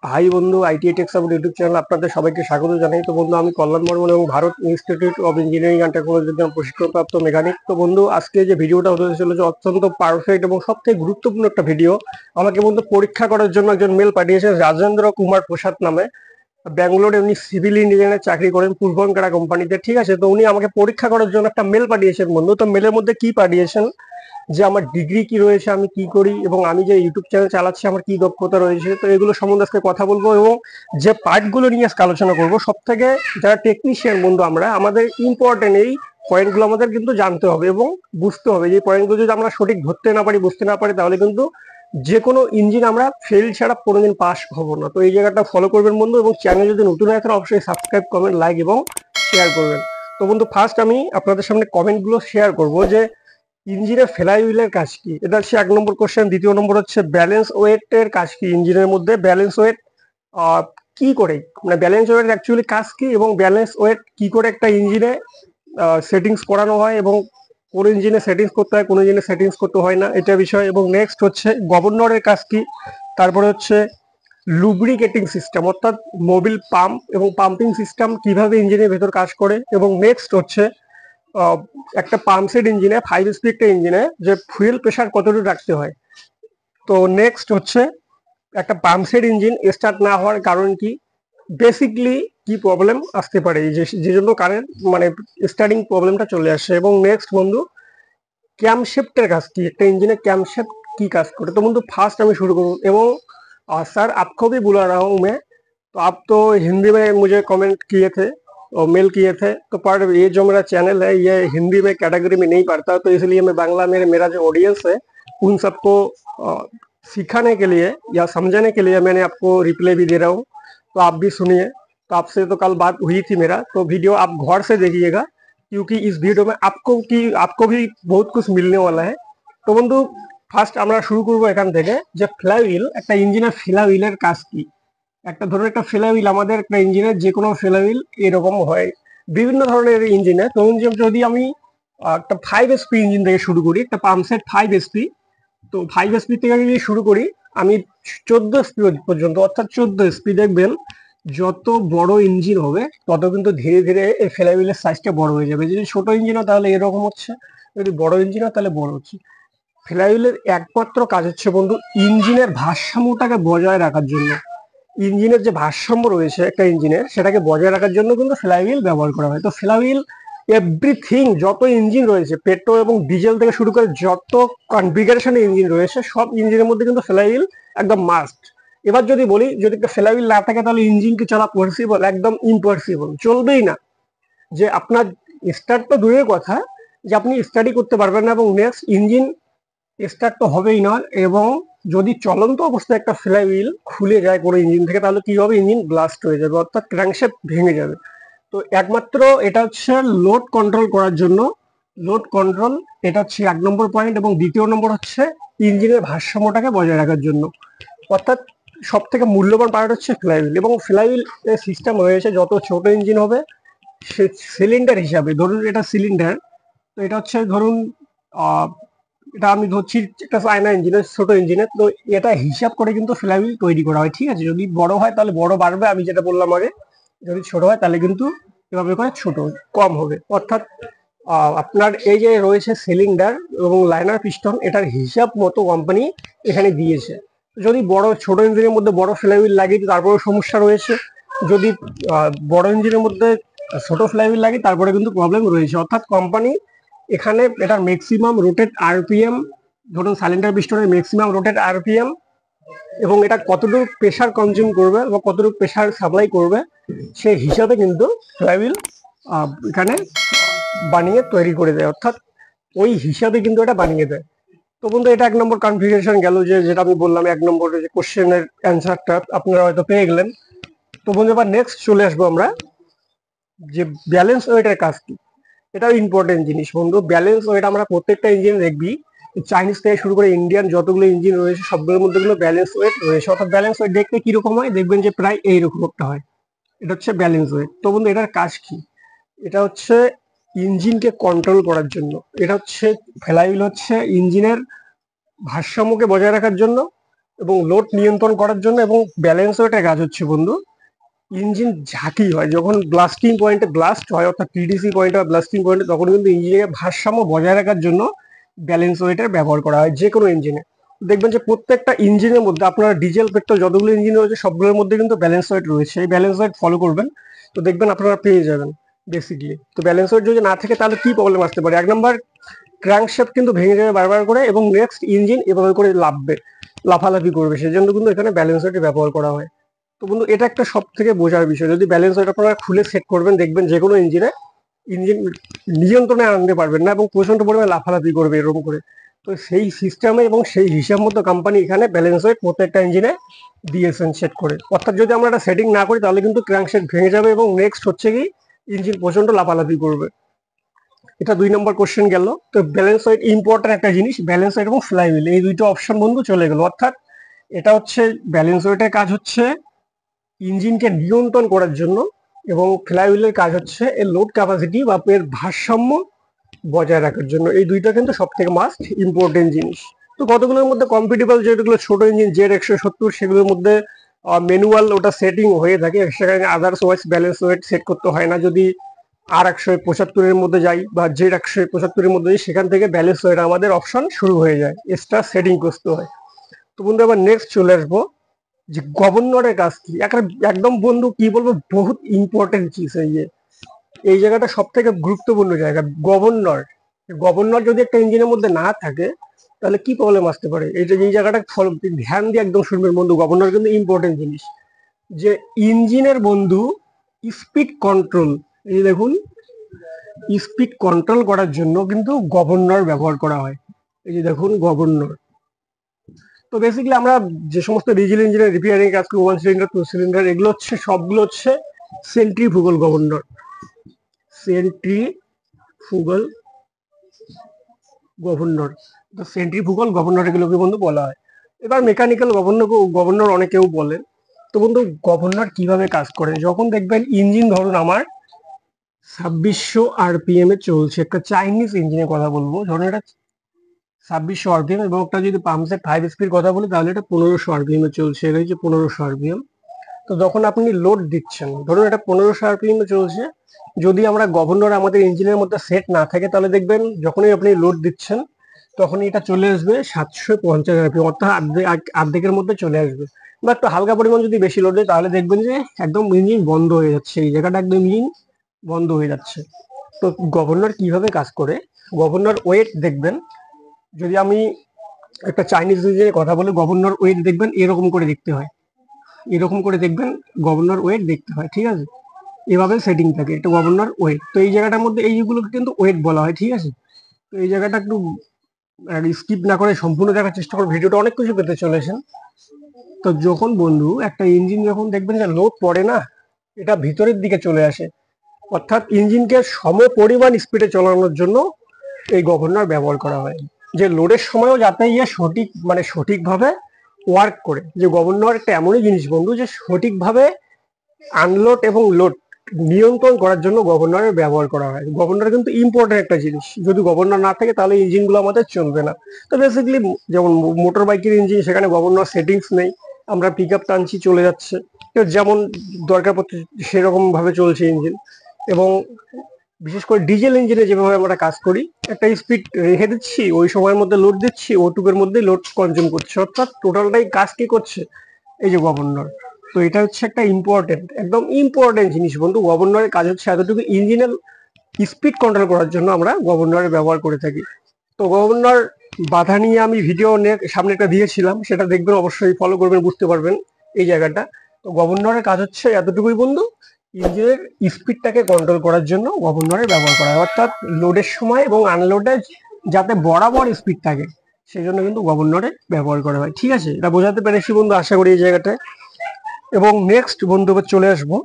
High বন্ধু, ITI tech support YouTube channel আপনাদের সবাইকে স্বাগত জানাই। তো বন্ধু, আমি কল্যাণ বর্মন এবং Bharat institute of engineering and টেকনোলজির জন্য প্রশিক্ষণপ্রাপ্ত মেকানিক। তো বন্ধু, আজকে যে ভিডিওটা হতে চলেছে অত্যন্ত পারফেক্ট এবং সবথেকে গুরুত্বপূর্ণ একটা ভিডিও। আমাকে বন্ধু পরীক্ষা করার জন্য একজন মেল পাঠিয়েছেন রাজেন্দ্র কুমার প্রসাদ নামে। ব্যাঙ্গালোরে উনি সিভিল ইঞ্জিনিয়ারের চাকরি করেন পূর্বঙ্কারা কোম্পানিতে, ঠিক আছে। তো উনি আমাকে পরীক্ষা করার জন্য একটা মেল পাঠিয়েছেন বন্ধু। তো মেলের মধ্যে কি পাঠিয়েছেন, যে আমার ডিগ্রি কি রয়েছে, আমি কি করি এবং আমি যে ইউটিউব চ্যানেল চালাচ্ছি আমার কি দক্ষতা রয়েছে। তো এগুলো সম্বন্ধে আজকে কথা বলবো এবং যে পার্টগুলো নিয়ে আজকে আলোচনা করবো। সব থেকে যারা টেকনিশিয়ান বন্ধু আমরা, আমাদের ইম্পর্টেন্ট এই পয়েন্টগুলো আমাদের কিন্তু জানতে হবে এবং বুঝতে হবে। যে পয়েন্টগুলো যদি আমরা সঠিক ধরতে না পারি, বুঝতে না পারি, তাহলে কিন্তু যে কোনো ইঞ্জিন আমরা ফেল ছাড়া কোনোদিন পাস হবো না। তো এই জায়গাটা ফলো করবেন বন্ধু, এবং চ্যানেল যদি নতুন হয় তাহলে অবশ্যই সাবস্ক্রাইব, কমেন্ট, লাইক এবং শেয়ার করবেন। তো বন্ধু, ফার্স্ট আমি আপনাদের সামনে কমেন্টগুলো শেয়ার করবো যে ইঞ্জিনের ফ্লাই হুইলের কাজ কি। এটা হচ্ছে 1 নম্বর কোশ্চেন। দ্বিতীয় নম্বর হচ্ছে ব্যালেন্স ওয়েট এর কাজ কি। ইঞ্জিনের মধ্যে ব্যালেন্স ওয়েট কি করে, মানে ব্যালেন্স ওয়েট অ্যাকচুয়ালি কাজ কি এবং ব্যালেন্স ওয়েট কি করে একটা ইঞ্জিনে সেটিংস করানো হয় এবং কোন ইঞ্জিনে সেটিংস করতে হয়, কোন ইঞ্জিনে সেটিংস করতে হয় না, এটা বিষয়। এবং নেক্সট হচ্ছে গভর্নরের কাজ কি। তারপরে হচ্ছে লুব্রিকেটিং সিস্টেম, অর্থাৎ মোবিল পাম্প এবং পাম্পিং সিস্টেম কিভাবে ইঞ্জিনের ভেতর কাজ করে। এবং নেক্সট হচ্ছে একটা পাম্প সেট ইঞ্জিনে, 5 স্পিড একটা ইঞ্জিনে যে ফুয়েল প্রেশার কতটুকু রাখতে হয়। তো নেক্সট হচ্ছে একটা পাম্প সেট ইঞ্জিন স্টার্ট না হওয়ার কারণ কি, বেসিকলি কি প্রবলেম আসতে পারে যে জন্য কারেন্ট মানে স্টার্টিং প্রবলেমটা চলে আসে। এবং নেক্সট বন্ধু, कैमशेफ्टर काज की, एक इंजन कैमशेफ्ट की काज करे। तो बंधु फार्स्ट मैं शुरू करूँ एवं सर आपको भी बुला रहा हूँ मैं। तो आप तो हिंदी में मुझे कमेंट किए थे और मेल किए थे, तो पर ये जो मेरा चैनल है ये हिंदी में कैटेगरी में नहीं पड़ता, तो इसलिए मैं बांग्ला में मेरा जो ऑडियंस है उन सबको सिखाने के लिए या समझाने के लिए मैंने आपको रिप्लाई भी दे रहा हूँ। तो आप भी सुनिए। तो आपसे तो कल बात हुई थी मेरा, तो वीडियो आप गौर से देखिएगा क्योंकि इस वीडियो में आपको भी बहुत कुछ मिलने वाला है। तो बंधु ফার্স্ট আমরা শুরু করবো এখান থেকে যে ফ্লাইহুইল, একটা ইঞ্জিনের ফ্লাইহুইলের কাজ কি। একটা ধরুন একটা ফ্লাইহুইল, আমাদের একটা ইঞ্জিনের যে কোনো ফ্লাইহুইল এরকম হয় বিভিন্ন ধরনের ইঞ্জিনে। তো যদি আমি একটা 5 এসপি ইঞ্জিন থেকে শুরু করি, একটা পাম্প সেট 5 এসপি, তো 5 এসপি থেকে যদি শুরু করি আমি 14 এসপি পর্যন্ত, অর্থাৎ 14 এসপি দেখবেন যত বড় ইঞ্জিন হবে তত কিন্তু ধীরে ধীরে এই ফ্লাইহুইলের সাইজটা বড় হয়ে যাবে। যদি ছোট ইঞ্জিন হয় তাহলে এরকম হচ্ছে, যদি বড় ইঞ্জিন হয় তাহলে বড় হচ্ছে। ফ্লাইহুইলের একমাত্র কাজ হচ্ছে বন্ধু ইঞ্জিনের ভারসাম্যটাকে বজায় রাখার জন্য। ইঞ্জিনের যে ভারসাম্য রয়েছে একটা ইঞ্জিনের, সেটাকে বজায় রাখার জন্য কিন্তু ফ্লাইহুইল ব্যবহার করা হয়। তো ফ্লাইহুইল এভরিথিং, যত ইঞ্জিন রয়েছে পেট্রোল এবং ডিজেল থেকে শুরু করে যত কনফিগারেশনের ইঞ্জিন রয়েছে সব ইঞ্জিনের মধ্যে কিন্তু ফ্লাইহুইল একদম মাস্ট। এবার যদি বলি যদি একটা ফ্লাইহুইল না থাকে তাহলে ইঞ্জিনকে চলা পসিবল? একদম ইম্পসিবল, চলবেই না। যে আপনার স্টার্ট তো দূরের কথা, যে আপনি স্টার্টই করতে পারবেন না এবং নেক্সট ইঞ্জিন স্টার্ট তো হবেই না। এবং যদি চলন্ত অবস্থায় একটা ফ্লাইহুইল খুলে যায় কোনো ইঞ্জিন থেকে তাহলে কি হবে, ইঞ্জিন ব্লাস্ট হয়ে যাবে, অর্থাৎ ক্র্যাঙ্কশ্যাফট ভেঙে যাবে। তো একমাত্র এটা হচ্ছে লোড কন্ট্রোল করার জন্য, লোড কন্ট্রোল, এটা হচ্ছে 1 নম্বর পয়েন্ট। এবং দ্বিতীয় নম্বর হচ্ছে ইঞ্জিনের ভারসাম্যটাকে বজায় রাখার জন্য, অর্থাৎ সব থেকে মূল্যবান পার্ট হচ্ছে ফ্লাইহুইল। এবং ফ্লাইহুইল সিস্টেম রয়েছে, যত ছোট ইঞ্জিন হবে সিলিন্ডার হিসাবে, ধরুন এটা সিলিন্ডার, তো এটা হচ্ছে ধরুন এটা আমি ধরছি একটা চায়না ইঞ্জিনের, ছোট ইঞ্জিনের। তো এটা হিসাব করে কিন্তু ফ্লাইহুইল তৈরি করা হয়, ঠিক আছে। যদি বড় হয় তাহলে বড় বাড়বে, আমি যেটা বললাম আগে। যদি ছোট হয় তাহলে কিন্তু এভাবে করে ছোট কম হবে। অর্থাৎ আপনার এই যে রয়েছে সিলিন্ডার এবং লাইনার পিস্টন, এটার হিসাব মতো কোম্পানি এখানে দিয়েছে। যদি বড় ছোট ইঞ্জিনের মধ্যে বড় ফ্লাইহুইল লাগে তারপরেও সমস্যা রয়েছে, যদি বড় ইঞ্জিনের মধ্যে ছোট ফ্লাইহুইল লাগে তারপরে কিন্তু প্রবলেম রয়েছে। অর্থাৎ কোম্পানি এখানে এটার ম্যাক্সিমাম রোটেট আরপিএম, ধরুন সিলিন্ডার পিস্টনের ম্যাক্সিমাম রোটেট আরপিএম এবং এটা কতটুকু প্রেসার কনজিউম করবে বা কতটুকু প্রেসার সাপ্লাই করবে সেই হিসাবে কিন্তু ফ্লাইহুইল এখানে বানিয়ে তৈরি করে দেয়, অর্থাৎ ওই হিসাবে কিন্তু এটা বানিয়ে দেয়। তো বন্ধু এটা 1 নম্বর কনফিগারেশন গেল, যে যেটা আমি বললাম 1 নম্বরের যে কোশ্চেনের অ্যান্সারটা আপনারা হয়তো পেয়ে গেলেন। তো বন্ধু এবার নেক্সট চলে আসবো আমরা যে ব্যালেন্স ওয়েটের কাজ কি। এটাও ইম্পর্টেন্ট জিনিস বন্ধু। ব্যালেন্স ওয়েট আমরা প্রত্যেকটা ইঞ্জিন দেখবি, চাইনিজ থেকে শুরু করে ইন্ডিয়ান যতগুলো ইঞ্জিন রয়েছে সবগুলোর মধ্যে গুলো ব্যালেন্স ওয়েট রয়েছে। অর্থাৎ ব্যালেন্স ওয়েট দেখতে কিরকম হয়, দেখবেন যে প্রায় এইরকম একটা হয়। এটা হচ্ছে ব্যালেন্স ওয়েট। তো বন্ধু এটার কাজ কি, এটা হচ্ছে ইঞ্জিনকে কন্ট্রোল করার জন্য। এটা হচ্ছে ফ্লাইহুইল হচ্ছে ইঞ্জিনের ভারসাম্যকে বজায় রাখার জন্য এবং লোড নিয়ন্ত্রণ করার জন্য এবং ব্যালেন্স ওয়েটের কাজ হচ্ছে বন্ধু ইঞ্জিন ঝাঁকি হয় যখন ব্লাস্টিং পয়েন্টে ব্লাস্ট হয়, অর্থাৎ পিডিসি পয়েন্টে বা ব্লাস্টিং পয়েন্টে, তখন কিন্তু ইঞ্জিনের ভারসাম্য বজায় রাখার জন্য ব্যালেন্স ওয়েটের ব্যবহার করা হয় যে কোনো ইঞ্জিনে। দেখবেন যে প্রত্যেকটা ইঞ্জিনের মধ্যে আপনারা ডিজেল পেট্রোল যতগুলো ইঞ্জিন রয়েছে সবগুলোর মধ্যে কিন্তু ব্যালেন্স ওয়েট রয়েছে। এই ব্যালেন্স ওয়েট ফলো করবেন তো দেখবেন আপনারা পেয়ে যাবেন বেসিকলি। তো ব্যালেন্স ওয়েট যদি না থাকে তাহলে কি প্রবলেম আসতে পারে? এক নম্বর, ক্র্যাঙ্কশ্যাফট কিন্তু ভেঙে যাবে বারবার করে এবং নেক্সট ইঞ্জিন এভাবে করে লাফালাফি করবে, সেজন্য কিন্তু এখানে ব্যালেন্স ওয়েটের ব্যবহার করা হয়। তো বন্ধু এটা একটা সব থেকে বোঝার বিষয়, যদি ব্যালেন্স ওয়েট আপনারা খুলে সেট করবেন দেখবেন যে কোনো ইঞ্জিন নিয়ন্ত্রণে আনতে পারবেন না এবং প্রচন্ড পরিমাণে লাফালাফি করবে এরকম করে। তো সেই সিস্টেমে এবং সেই হিসাব মতো কোম্পানি এখানে ব্যালেন্স ওয়েট প্রত্যেকটা ইঞ্জিনে দিয়েছেন সেট করে। অর্থাৎ যদি আমরা এটা সেটিং না করি তাহলে কিন্তু ক্র্যাঙ্কশ্যাফট ভেঙে যাবে এবং নেক্সট হচ্ছে কি ইঞ্জিন প্রচন্ড লাফালাফি করবে। এটা 2 নম্বর কোশ্চেন গেল। তো ব্যালেন্স ওয়েট ইম্পর্টেন্ট একটা জিনিস, ব্যালেন্স ওয়েট এবং ফ্লাইহুইল এই দুইটা অপশন বন্ধু চলে গেল। অর্থাৎ এটা হচ্ছে ব্যালেন্স ওয়েটের কাজ হচ্ছে ইঞ্জিনকে নিয়ন্ত্রণ করার জন্য এবং ফ্লাইহুইলের কাজ হচ্ছে এর লোড ক্যাপাসিটি বা এর ভারসাম্য বজায় রাখার জন্য। এই দুইটা কিন্তু সব থেকে মাস্ট ইম্পর্টেন্ট জিনিস। তো কতগুলোর মধ্যে কম্পিটেবল যেগুলো ছোট ইঞ্জিন Z170 সেগুলোর মধ্যে ম্যানুয়াল ওটা সেটিং হয়ে থাকে, সেখানে others wise balance weight set করতে হয় না। যদি R175 মধ্যে যাই বা Z175 মধ্যে যাই সেখান থেকে ব্যালেন্স ওয়েট আমাদের অপশন শুরু হয়ে যায়, এক্সট্রা সেটিং করতে হয়। তো বন্ধু আবার নেক্সট চলে আসবো যে গভর্নরের কাজ কি। একদম বন্ধু কি বলবো, বহুত ইম্পর্টেন্ট চিজ এই জায়গাটা সব থেকে গুরুত্বপূর্ণ জায়গা। গভর্নর যদি একটা ইঞ্জিনের মধ্যে না থাকে তাহলে কি প্রবলেম আসতে পারে, এই জায়গাটা ধ্যান দিয়ে একদম শুনবেন বন্ধু। গভর্নর কিন্তু ইম্পর্টেন্ট জিনিস, যে ইঞ্জিনের বন্ধু স্পিড কন্ট্রোল, এই দেখুন স্পিড কন্ট্রোল করার জন্য কিন্তু গভর্নর ব্যবহার করা হয়। এই যে দেখুন গভর্নর। তো বেসিক্যালি আমরা যে সমস্ত ডিজেল ইঞ্জিনের রিপেয়ারিং কাজ করি, 1 সিলিন্ডার 2 সিলিন্ডার, এগুলো হচ্ছে সবগুলো হচ্ছে সেন্ট্রিফুগাল গভর্নর। সেন্ট্রিফুগাল গভর্নর, তো সেন্ট্রিফুগাল গভর্নর এগুলোকে বন্ধু বলা হয়। এবার মেকানিক্যাল গভর্নর অনেকেও বলে। তো বন্ধু গভর্নর কিভাবে কাজ করে, যখন দেখবেন ইঞ্জিন ধরুন আমার 2600 RPM এ চলছে, একটা চাইনিজ ইঞ্জিনের কথা বলবো, ধরুন এটা 2600 RPM এবং একটা যদি পাম্পসেট 5 স্পিড কথা বলি তাহলে এটা 1500 RPM এ চলছে, এটা হচ্ছে 1500 RPM। তো যখন আপনি লোড দিচ্ছেন ধরুন এটা 1500 RPM এ চলছে, যদি আমরা গভর্নর আমাদের ইঞ্জিনের মধ্যে সেট না থাকে তাহলে দেখবেন যখনই আপনি লোড দিচ্ছেন তখনই এটা চলে আসবে 750 RPM, অর্থাৎ অর্ধেকের মধ্যে চলে আসবে। বা একটু হালকা পরিমাণ যদি বেশি লোড দেয় তাহলে দেখবেন যে একদম ইঞ্জিন বন্ধ হয়ে যাচ্ছে, এই জায়গাটা একদম ইঞ্জিন বন্ধ হয়ে যাচ্ছে। তো গভর্নর কিভাবে কাজ করে, গভর্নর ওয়েট দেখবেন, যদি আমি একটা চাইনিজ ইঞ্জিনের কথা বলি গভর্নর ওয়েট দেখবেন এরকম করে দেখতে হয়, এরকম করে দেখবেন গভর্নর ওয়েট দেখতে হয়, ঠিক আছে? এভাবে সেটিং থাকে এটা গভর্নর ওয়েট। তো এই জায়গাটার মধ্যে এইগুলোকে কিন্তু ওয়েট বলা হয়, ঠিক আছে? তো এই জায়গাটা একটু স্কিপ না করে সম্পূর্ণ দেখার চেষ্টা করো, ভিডিওটা অনেক কিছু পেতে চলেছেন। তো যখন বন্ধু একটা ইঞ্জিন যখন দেখবেন যে লোড পড়ে না, এটা ভিতরের দিকে চলে আসে, অর্থাৎ ইঞ্জিনকে সম পরিমাণ স্পিডে চালানোর জন্য এই গভর্নর ব্যবহার করা হয়, যে লোডের সময়ও যাতে সঠিকভাবে ওয়ার্ক করে। যে গভর্নর একটা এমনই জিনিস বন্ধু যে সঠিকভাবে আনলোড এবং লোড নিয়ন্ত্রণ করার জন্য গভর্নরের ব্যবহার করা হয়। গভর্নর কিন্তু ইম্পর্টেন্ট একটা জিনিস, যদি গভর্নর না থাকে তাহলে ইঞ্জিনগুলো আমাদের চলবে না। তো বেসিক্যালি যেমন মোটর বাইকের ইঞ্জিন, সেখানে গভর্নর সেটিংস নেই, আমরা পিক আপ টানছি চলে যাচ্ছে, যেমন দরকার পড়ছে সেরকম ভাবে চলছে ইঞ্জিন। এবং বিশেষ করে ডিজেল ইঞ্জিনে যেভাবে আমরা কাজ করি, একটা স্পিড রেখে দিচ্ছি, ওই সময়ের মধ্যে লোড দিচ্ছি, ওটুকের মধ্যে লোড কনজিউম করছে, অর্থাৎ টোটালটাই কাজ কি করছে এই যে গভর্নর। তো এটা হচ্ছে একটা একদম ইম্পর্টেন্ট জিনিস বন্ধু। গভর্নরের কাজ হচ্ছে এতটুকু, ইঞ্জিনের স্পিড কন্ট্রোল করার জন্য আমরা গভর্নরের ব্যবহার করে থাকি। তো গভর্নর বাধা নিয়ে আমি ভিডিও সামনে একটা দিয়েছিলাম, সেটা দেখবেন, অবশ্যই ফলো করবেন, বুঝতে পারবেন এই জায়গাটা। তো গভর্নরের কাজ হচ্ছে এতটুকুই বন্ধু, ইঞ্জিনের স্পিডটাকে কন্ট্রোল করার জন্য গভর্নরের ব্যবহার করা হয়, অর্থাৎ লোডের সময় এবং আনলোডে যাতে বরাবর স্পিড থাকে সেই জন্য কিন্তু গভর্নরের ব্যবহার করা হয়, ঠিক আছে? এটা বোঝাতে পেরেছি বন্ধু আশা করি এই জায়গাটায়। এবং নেক্সট বন্ধু চলে আসবো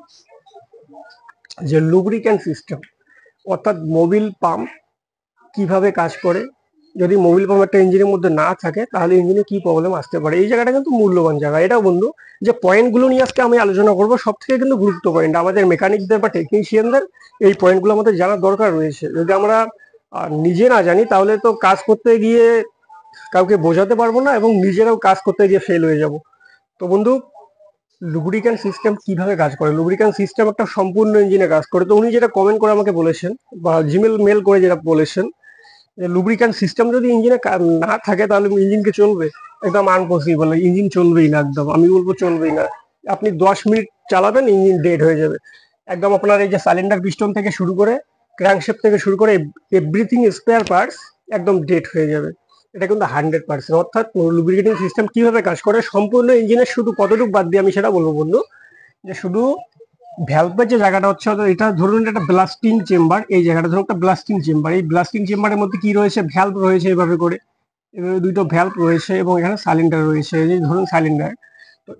যে লুব্রিক্যান্ট সিস্টেম, অর্থাৎ মোবিল পাম্প কিভাবে কাজ করে। যদি মোবিল পাম্প একটা ইঞ্জিনের মধ্যে না থাকে তাহলে ইঞ্জিনে কি প্রবলেম আসতে পারে, এই জায়গাটা কিন্তু মূল্যবান জায়গা। এটাও বন্ধু যে পয়েন্টগুলো নিয়ে আজকে আমি আলোচনা করবো, সব থেকে কিন্তু গুরুত্ব পয়েন্ট আমাদের মেকানিকদের বা টেকনিশিয়ানদের, এই পয়েন্টগুলো আমাদের জানার দরকার রয়েছে। যদি আমরা নিজে না জানি তাহলে তো কাজ করতে গিয়ে কাউকে বোঝাতে পারবো না এবং নিজেরাও কাজ করতে গিয়ে ফেল হয়ে যাব। তো বন্ধু, লুব্রিক্যান্ট সিস্টেম কিভাবে কাজ করে? লুব্রিক্যান্ট সিস্টেম একটা সম্পূর্ণ ইঞ্জিনে কাজ করে। তো উনি যেটা কমেন্ট করে আমাকে বলেছেন বা জিমেল মেল করে যেটা বলেছেন, যে লুব্রিক্যান্ট সিস্টেম যদি ইঞ্জিনে না থাকে তাহলে ইঞ্জিনকে চলবে? একদম আনপসিবল, ইঞ্জিন চলবেই না, একদম আমি বলবো চলবেই না। আপনি 10 মিনিট চালাবেন, ইঞ্জিন ডেড হয়ে যাবে একদম। আপনার এই যে সিলিন্ডার পিস্টন থেকে শুরু করে ক্র্যাঙ্কশ্যাফট থেকে শুরু করে এভরিথিং স্পেয়ার পার্টস একদম ডেড হয়ে যাবে। এটা কিন্তু 100%। অর্থাৎ লুব্রিকেটিং সিস্টেম কিভাবে কাজ করে সম্পূর্ণ ইঞ্জিনের শুধু কতটুকু বাদ দিয়ে আমি সেটা বলবো বন্ধু। যে শুধু ভ্যালভের যে জায়গাটা হচ্ছে, এটা ধরুন একটা ব্লাস্টিং চেম্বার, এই জায়গাটা ধরুন একটা ব্লাস্টিং চেম্বার। এই ব্লাস্টিং চেম্বারের মধ্যে কি রয়েছে? ভ্যালভ রয়েছে এভাবে করে, এভাবে দুটো ভ্যালভ রয়েছে এবং এখানে সিলিন্ডার রয়েছে, এই যে ধরুন সিলিন্ডার। তো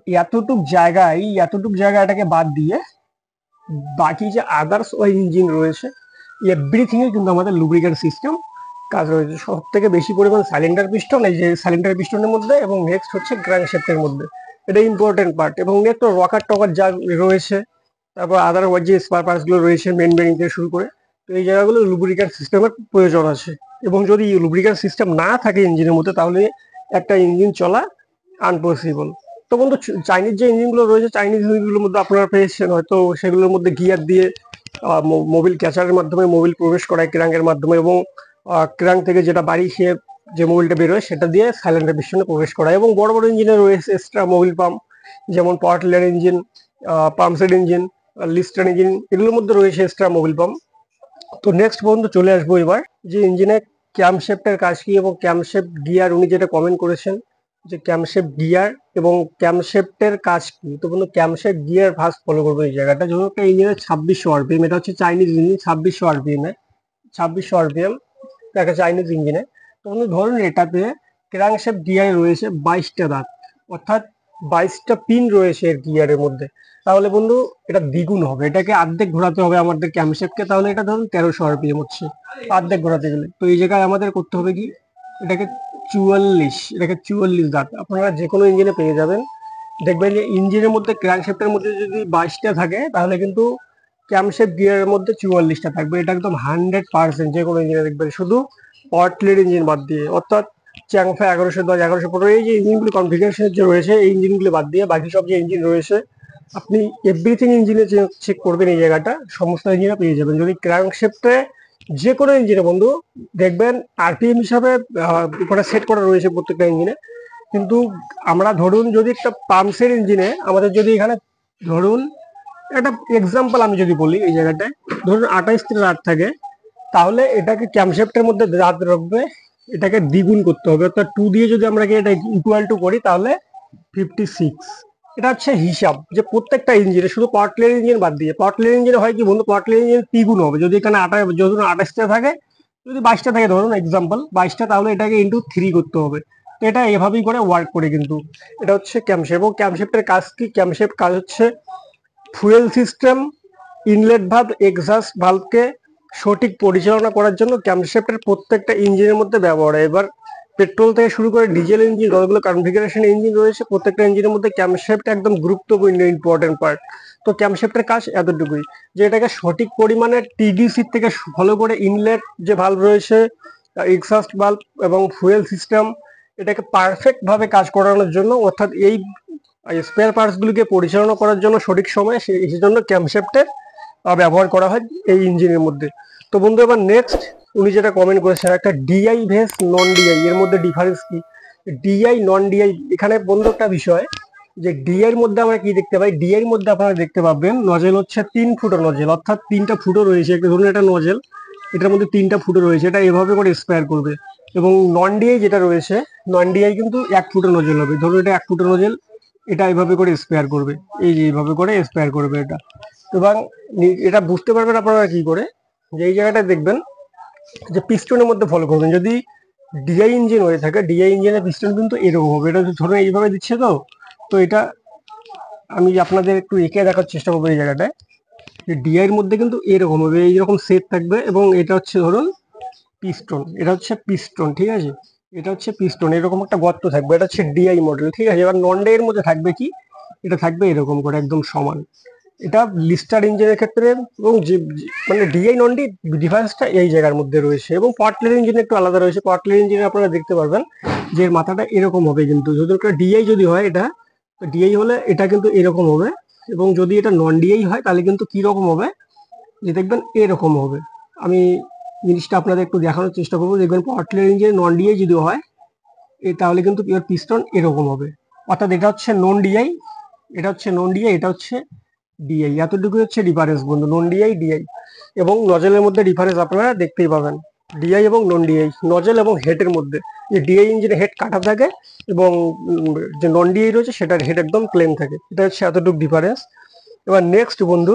এতটুক জায়গা এটাকে বাদ দিয়ে বাকি যে আদার্স ওই ইঞ্জিন রয়েছে, এভরিথিং এ কিন্তু আমাদের লুব্রিকেন্ট সিস্টেম কাজ রয়েছে। সব থেকে বেশি পরিমাণ সিলিন্ডার পিস্টন, এই যে সিলিন্ডার পিস্টনের মধ্যে, এবং নেক্সট হচ্ছে ক্র্যাঙ্কশ্যাফটের মধ্যে। এটা ইম্পর্টেন্ট পার্ট। এবং নেক্সট রকার টকার যা রয়েছে, তারপর আদার যে স্পার পার্টস গুলো রয়েছে মেন বেরিং থেকে শুরু করে, তো এই জায়গাগুলো লুব্রিকেন্ট সিস্টেমের প্রয়োজন আছে। এবং যদি লুব্রিকেন্ট সিস্টেম না থাকে ইঞ্জিনের মধ্যে, তাহলে একটা ইঞ্জিন চলা আনপসিবল। তো বন্ধু, চাইনিজ যে ইঞ্জিনগুলো রয়েছে, চাইনিজ ইঞ্জিনগুলোর মধ্যে আপনারা পেয়েছেন হয়তো, সেগুলোর মধ্যে গিয়ার দিয়ে মোবিল ক্যাচারের মাধ্যমে মোবিল প্রবেশ করায় ক্র্যাঙ্কের মাধ্যমে, এবং ক্র্যাঙ্ক থেকে যেটা বাড়ি সে যে মোবিলটা বেরোয় সেটা দিয়ে সাইলেন্ডার পিস্টনে প্রবেশ করায়। এবং বড় বড় ইঞ্জিনে রয়েছে এক্সট্রা মোবিল পাম্প, যেমন power tiller engine, pumpset engine, Lister engine, এগুলোর মধ্যে রয়েছে এক্সট্রা মোবিল পাম্প। তো নেক্সট পর্যন্ত চলে আসবো এবার যে ইঞ্জিনে ক্যামশেফটের কাজ কি এবং ক্যামশেফট গিয়ার, উনি যেটা কমেন্ট করেছেন যে ক্যামশেফট গিয়ার এবং ক্যামশেফটের কাজ কি। তো বন্ধু, ক্যামশেফট গিয়ার ফার্স্ট ফলো করবো এই জায়গাটা। যেমন একটা ইঞ্জিনের 2600 RPM, এটা হচ্ছে চাইনিজ ইঞ্জিন, 2600 RPM এ, 2600 RPM একটা চাইনিজ ইঞ্জিনে। তো বন্ধু ধরুন এটাতে ক্র্যাঙ্কশ্যাফট গিয়ারে রয়েছে 22টা দাঁত, অর্থাৎ 22টা পিন রয়েছে এর গিয়ারের মধ্যে। তাহলে বন্ধু এটা দ্বিগুণ হবে, এটাকে অর্ধেক ঘোরাতে হবে আমাদের ক্যামশেফটকে। তাহলে এটা ধরুন 1300 RPM হচ্ছে অর্ধেক ঘোরাতে গেলে। তো এই জায়গায় আমাদের করতে হবে কি, এটাকে 44 দাঁত আপনারা যে কোনো ইঞ্জিনে পেয়ে যাবেন। দেখবেন যে ইঞ্জিনের মধ্যে ক্র্যাঙ্কশ্যাফটের মধ্যে যদি 22টা থাকে, তাহলে কিন্তু ক্যামশেফট গিয়ারের মধ্যে 44টা থাকবে। এটা একদম 100% যে কোনো ইঞ্জিনে দেখবেন, শুধু পটলের ইঞ্জিন বাদ দিয়ে। অর্থাৎ চ্যাংফা 1110, 1115, এই যে ইঞ্জিনগুলি কনফিগারেশনের যে রয়েছে, এই ইঞ্জিনগুলি বাদ দিয়ে বাকি সব যে ইঞ্জিন রয়েছে, আপনি এভরিথিং ইঞ্জিনে চেক করবেন, এই জায়গাটা সমস্ত ইঞ্জিনে পেয়ে যাবেন। যদি ক্র্যাঙ্কশ্যাফটে যে কোনো ইঞ্জিনে বন্ধু দেখবেন আরপিএম হিসাবে ওখানে সেট করা রয়েছে প্রত্যেকটা ইঞ্জিনে। কিন্তু আমরা ধরুন যদি একটা পাম্পসের ইঞ্জিনে আমাদের যদি এখানে ধরুন একটা এক্সাম্পল আমি যদি বলি, এই জায়গাটায় ধরুন 28টা রাত থাকে, তাহলে এটাকে ক্যামশেফটের মধ্যে রাত রাখবে, এটাকে দ্বিগুণ করতে হবে। অর্থাৎ 2 দিয়ে যদি আমরা এটা ইকুয়াল টু করি, তাহলে 56। এটা হচ্ছে হিসাব যে প্রত্যেকটা ইঞ্জিনে, শুধু পাওয়ার টিলার ইঞ্জিন বাদ দিয়ে। পাওয়ার টিলার ইঞ্জিনে হয় কি বন্ধু, পাওয়ার টিলার ইঞ্জিন দ্বিগুণ হবে। যদি এখানে 28টা থাকে, যদি 22টা থাকে ধরুন এক্সাম্পল 22টা, তাহলে এটাকে ইন্টু 3 করতে হবে। তো এটা এভাবেই করে ওয়ার্ক করে কিন্তু। এটা হচ্ছে ক্যামশেফট। এবং ক্যামশেফটের কাজ কি? ক্যামশেফট কাজ হচ্ছে fuel system, inlet valve, exhaust ভালভকে সঠিক পরিচালনা করার জন্য ক্যামশেফটের প্রত্যেকটা ইঞ্জিনের মধ্যে ব্যবহার হয়। এবার পেট্রোল থেকে শুরু করে ডিজেল ইঞ্জিন, যতগুলো কনফিগারেশন ইঞ্জিন রয়েছে, প্রত্যেকটা ইঞ্জিনের মধ্যে ক্যামশেফট একদম গুরুত্বপূর্ণ ইম্পর্টেন্ট পার্ট। তো ক্যামশেফটের কাজ এতটুকুই, যে এটাকে সঠিক পরিমাণে টিডিসি থেকে ফলো করে ইনলেট যে ভালভ রয়েছে, এক্সস্ট ভালভ এবং ফুয়েল সিস্টেম, এটাকে পারফেক্ট ভাবে কাজ করানোর জন্য, অর্থাৎ এই স্পেয়ার পার্টস গুলিকে পরিচালনা করার জন্য সঠিক সময়ে, সেই জন্য ক্যামশেফটের ব্যবহার করা হয় এই ইঞ্জিনের মধ্যে। তো বন্ধু, এবার নেক্সট উনি যেটা কমেন্ট করেছেন, একটা ডিআই ভেস নন ডিআই, এর মধ্যে ডিফারেন্স কি? ডিআই নন ডিআই, এখানে বন্ধু একটা বিষয়, যে ডিআই এর মধ্যে আমরা কি দেখতে পাই? ডিআই এর মধ্যে আপনারা দেখতে পাবেন নজেল হচ্ছে 3 ফুটো নজেল, অর্থাৎ 3টা ফুটো রয়েছে। একটা ধরুন এটা নজেল, এটার মধ্যে 3টা ফুটো রয়েছে, এটা এভাবে করে স্পায়ার করবে। এবং নন ডিআই যেটা রয়েছে, নন ডিআই কিন্তু 1 ফুটো নজেল হবে। ধরুন এটা 1 ফুটো নজেল, এটা এইভাবে করে স্পেয়ার করবে, এই যে এইভাবে করে স্পেয়ার করবে এটা। এবং এটা বুঝতে পারবেন আপনারা কি করে, যে এই জায়গাটা দেখবেন যে পিস্টনের মধ্যে ফলো করবেন। যদি ডিআই ইঞ্জিন হয়ে থাকে, ডিআই ইঞ্জিনের পিস্টন কিন্তু এরকম হবে। এটা ধরুন এইভাবে দিচ্ছে, তো তো এটা আমি আপনাদের একটু এঁকে দেখার চেষ্টা করবো। এই জায়গাটায় যে ডিআই এর মধ্যে কিন্তু এরকম হবে, এইরকম সেট থাকবে। এবং এটা হচ্ছে ধরুন পিস্টন, এটা হচ্ছে পিস্টন, ঠিক আছে, এটা হচ্ছে পিস্টন, এরকম একটা গর্ত থাকবে, এটা হচ্ছে ডিআই মডেল, ঠিক আছে। এবার নন ডিআই এর মধ্যে থাকবে কি, এটা থাকবে এরকম করে একদম সমান। এটা লিস্টার ইঞ্জিনের ক্ষেত্রে এবং মানে ডিআই নন ডি ডিফারেন্সটা এই জায়গার মধ্যে রয়েছে। এবং পাওয়ার ইঞ্জিন একটু আলাদা রয়েছে। পাওয়ার ইঞ্জিনে আপনারা দেখতে পারবেন যে এর মাথাটা এরকম হবে, কিন্তু যদি একটা ডিআই যদি হয়, এটা ডিআই হলে এটা কিন্তু এরকম হবে, এবং যদি এটা নন ডিআই হয় তাহলে কিন্তু কি রকম হবে, যে দেখবেন এরকম হবে। আমি জিনিসটা আপনাদের একটু দেখানোর চেষ্টা করবো। দেখবেন পাওয়ার ইঞ্জিনে নন ডিআই যদি হয় তাহলে কিন্তু পিওর পিস্টন এরকম হবে। অর্থাৎ এটা হচ্ছে নন ডিআই, এটা হচ্ছে নন ডিআই, এটা হচ্ছে ডিআই। এতটুকু হচ্ছে ডিফারেন্স বন্ধু, নন ডিআই ডিআই। এবং নজেলের মধ্যে ডিফারেন্স আপনারা দেখতেই পাবেন, ডিআই এবং নন ডিআই, নজেল এবং হেডের মধ্যে। যে ডিআই ইঞ্জিনে হেড কাটা থাকে এবং যে নন ডিআই রয়েছে সেটার হেড একদম প্লেন থাকে। এটা হচ্ছে এতটুকু ডিফারেন্স। এবার নেক্সট বন্ধু,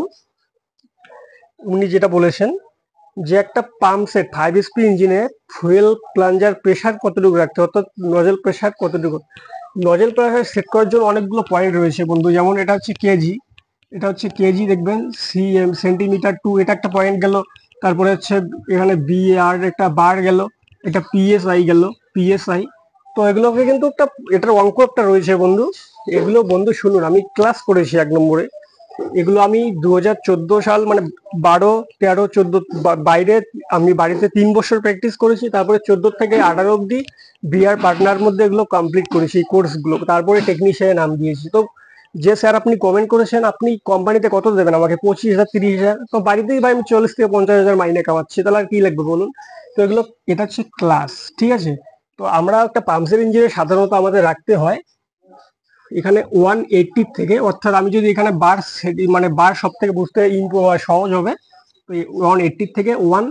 উনি যেটা বলেছেন যে একটা পাম্প সেট 5 HP ইঞ্জিনে ফুয়েল প্লাঞ্জার প্রেসার কতটুকু রাখতে, অর্থাৎ নজেল প্রেসার কতটুকু। নজেল প্রেসার সেট করার জন্য অনেকগুলো পয়েন্ট রয়েছে বন্ধু, যেমন এটা হচ্ছে কেজি, এটা হচ্ছে কেজি দেখবেন, সিএম সেন্টিমিটার টু, এটা একটা পয়েন্ট গেল। তারপরে হচ্ছে এখানে বিআর একটা বার গেল, এটা পিএসআই গেল, পিএসআই। তো এগুলোকে কিন্তু একটা এটার অঙ্ক একটা রয়েছে বন্ধু। এগুলো বন্ধু শুনুন, আমি ক্লাস করেছি 1 নম্বরে। এগুলো আমি 2014 সাল মানে 12, 13, 14 বাইরে আমি বাড়িতে 3 বছর প্র্যাকটিস করেছি। তারপরে 14 থেকে 18 অব্দি বিআর পার্টনার মধ্যে এগুলো কমপ্লিট করেছি এই কোর্সগুলো। তারপরে টেকনিশিয়ানে নাম দিয়েছি। তো যে স্যার আপনি কমেন্ট করেছেন আপনি কোম্পানিতে কত দেবেন আমাকে, 25,000, 30,000, তো বাড়িতেই ভাই আমি 40 থেকে 50,000 মাইনে কামাচ্ছি, তাহলে আর কি লাগবে বলুন। তো এগুলো এটা হচ্ছে ক্লাস, ঠিক আছে। তো আমরা একটা পাম্পসের ইঞ্জিনিয়ার সাধারণত আমাদের রাখতে হয় এখানে 180 থেকে, অর্থাৎ আমি যদি এখানে বার মানে বার সব থেকে বুঝতে সহজ হবে, তো 180 থেকে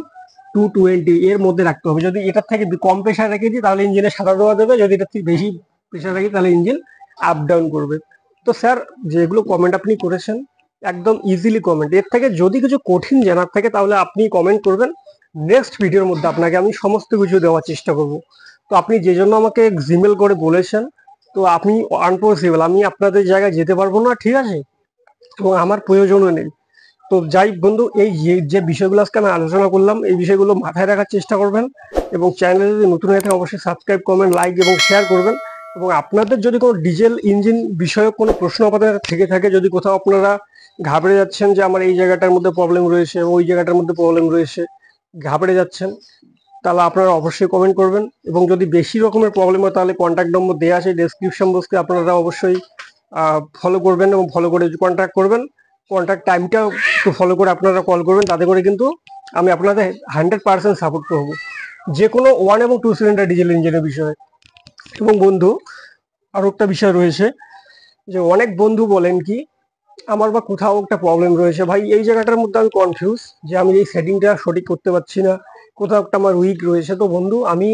1220 এর মধ্যে রাখতে হবে। যদি এটার থেকে কম প্রেশার রেখে দিই তাহলে ইঞ্জিনে সাদা ধোয়া দেবে, যদি এটার থেকে বেশি প্রেশার রাখি তাহলে ইঞ্জিন আপ ডাউন করবে। তো স্যার যেগুলো কমেন্ট আপনি করেছেন একদম ইজিলি কমেন্ট, এর থেকে যদি কিছু কঠিন জানার থাকে তাহলে আপনি কমেন্ট করবেন। নেক্সট ভিডিওর মধ্যে আপনাকে আমি সমস্ত কিছু দেওয়ার চেষ্টা করব। তো আপনি যে জন্য আমাকে জিমেল করে বলেছেন, তো আপনি আনপসিবল, আমি আপনাদের জায়গায় যেতে পারবো না, ঠিক আছে, এবং আমার প্রয়োজনও নেই। তো যাই বন্ধু, এই যে বিষয়গুলো আজকে আমি আলোচনা করলাম এই বিষয়গুলো মাথায় রাখার চেষ্টা করবেন, এবং চ্যানেলে যদি নতুন হয়ে থাকে অবশ্যই সাবস্ক্রাইব, কমেন্ট, লাইক এবং শেয়ার করবেন। এবং আপনাদের যদি কোনো ডিজেল ইঞ্জিন বিষয়ক কোনো প্রশ্ন আপনাদের থেকে থাকে, যদি কোথাও আপনারা ঘাবড়ে যাচ্ছেন যে আমার এই জায়গাটার মধ্যে প্রবলেম রয়েছে, ওই জায়গাটার মধ্যে প্রবলেম রয়েছে, ঘাবড়ে যাচ্ছেন, তাহলে আপনারা অবশ্যই কমেন্ট করবেন। এবং যদি বেশি রকমের প্রবলেম হয় তাহলে কন্ট্যাক্ট নম্বর দেওয়া আছে ডেসক্রিপশন বক্সে, আপনারা অবশ্যই ফলো করবেন এবং ফলো করে কন্ট্যাক্ট করবেন। কন্ট্যাক্ট টাইমটা একটু ফলো করে আপনারা কল করবেন, তাতে করে কিন্তু আমি আপনাদের 100% সাপোর্ট করবো যে কোনো 1 এবং 2 সিলিন্ডার ডিজেল ইঞ্জিনের বিষয়ে। এবং বন্ধু আরও একটা বিষয় রয়েছে, যে অনেক বন্ধু বলেন কি আমার বা কোথাও একটা প্রবলেম রয়েছে ভাই, এই জায়গাটার মধ্যে আমি কনফিউজ যে আমি এই সেটিংটা সঠিক করতে পারছি না, কোথাও একটা আমার উইক রয়েছে। তো বন্ধু আমি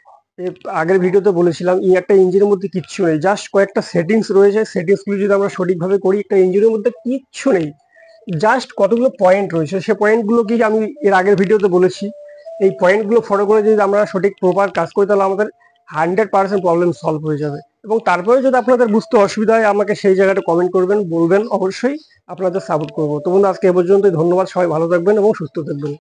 আগের ভিডিওতে বলেছিলাম এই একটা ইঞ্জিনের মধ্যে কিচ্ছু নেই, জাস্ট কয়েকটা সেটিংস রয়েছে, সেটিংসগুলো যদি আমরা সঠিকভাবে করি একটা ইঞ্জিনের মধ্যে কিচ্ছু নেই, জাস্ট কতগুলো পয়েন্ট রয়েছে। সে পয়েন্টগুলো কি আমি এর আগের ভিডিওতে বলেছি, এই পয়েন্টগুলো ফলো করে যদি আমরা সঠিক প্রপার কাজ করি তাহলে আমাদের 100% প্রবলেম সলভ হয়ে যাবে। এবং তারপরে যদি আপনাদের বুঝতে অসুবিধা হয় আমাকে সেই জায়গাটা কমেন্ট করবেন, বলবেন, অবশ্যই আপনাদের সাপোর্ট করবো। তো বন্ধু আজকে এ পর্যন্তই, ধন্যবাদ, সবাই ভালো থাকবেন এবং সুস্থ থাকবেন।